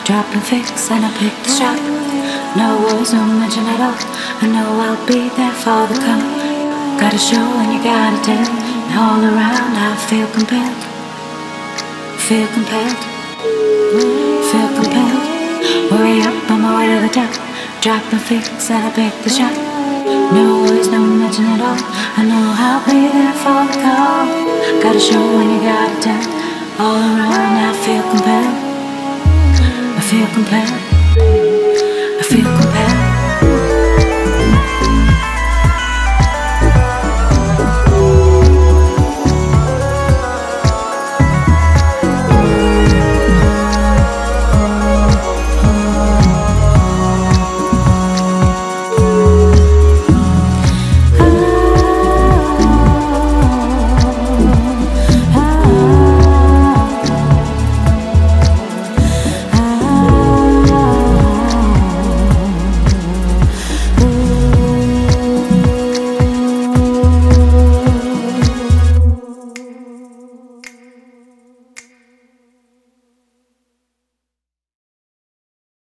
Drop and fix and I pick the shot. No words, no mention at all. I know I'll be there for the call. Gotta show and you gotta tell. And all around I feel compelled. Feel compelled. Feel compelled. Way up, I'm all to the top. Drop and fix and I pick the shot. No words, no mention at all. I know I'll be there for the call. Gotta show and you gotta tell. All around I feel compelled. I feel compelled. I feel compelled.